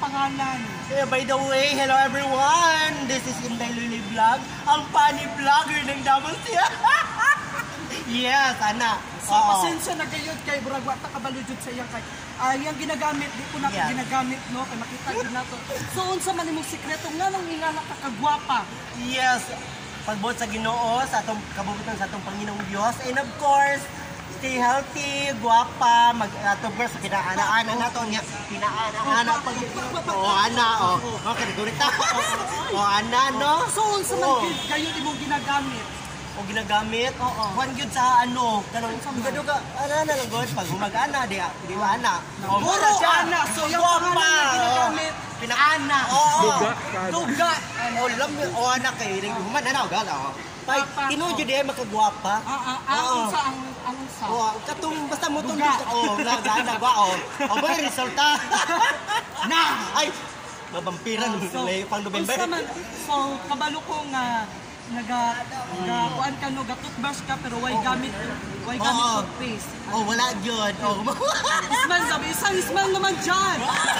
pangalan. By the way, hello everyone! This is Inday Luli Vlog, ang funny vlogger ng Double C. Yes, ana. So, pasensya na gayod kay Burag, wata kabalujud sa iyang kay. Yung ginagamit, di ko na ginagamit, no? Kaya makita din nato. So, unsa man imong sikreto nga nang ingala ka kagwapa? Yes, pagbuot sa Ginoo, sa atong kabubutan sa atong Panginoong Diyos, and of course, stay healthy, guwapa, mag-tugber sa kinaana-ana nato niya. Kinaana-ana pag ana, okay, gulit ta. Ana, no? So, unsa man gayod imong ginagamit? O ginagamit, kuhan yun sa ano, duga-duga, ana na lang god, pag humag-ana, di ba ana? Puro ana, so yung pangalan na ginagamit, pinaana. Duga. O anak kay, human ana, gala. Pag kinudyo di ay makagwapa. Ang sa? Katong basta mo itong gana ba, ba yung resulta? Na! Ay! Mabampiran, pang November. So, kabalo ko nga, kuan ka no, gatutbrush ka pero why gamit toothpaste. Wala yun. Isman sabi, isang naman dyan.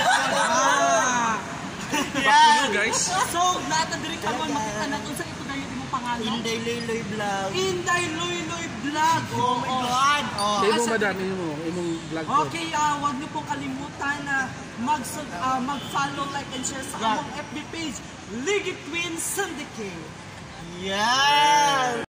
Yeah, guys. So, natadiri ka mo, makita natin sa ito gayon imong pangalan. Inday Loy Vlog. Inday Loy Vlog. Oh my God. Imo madam, imong vlog ko. Okay, wag niyo pong kalimutan na mag-follow, like, and share sa among FB page, Ligi Twin Syndicate. Yeah!